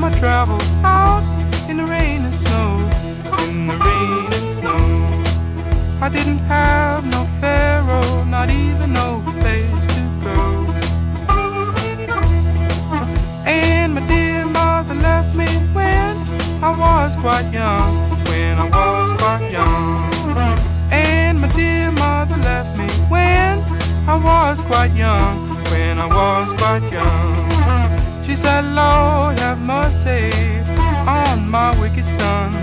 time I traveled out in the rain and snow, in the rain and snow. I didn't have no pharaoh, not even no place to go. And my dear mother left me when I was quite young, when I was quite young. And my dear mother left me when I was quite young, when I was quite young. She said, Lord, have mercy on my wicked son.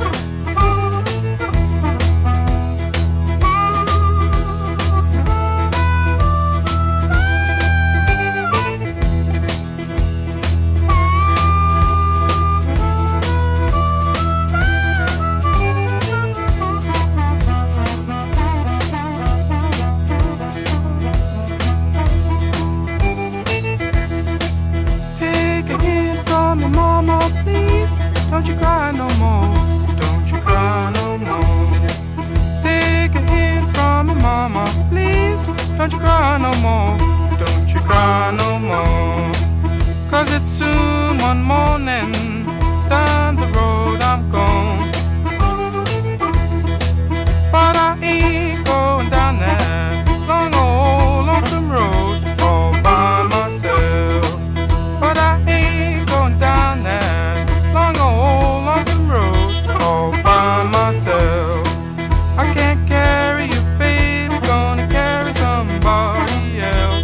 Mama, please, don't you cry no more, don't you cry no more. Take a hint from me, mama, please, don't you cry no more, don't you cry no more. 'Cause it's soon one morning, down the road I'm gone. But I ain't going down that long old lonesome road all by myself. But I ain't going down that long old lonesome road all by myself. I can't carry you, baby, gonna carry somebody else.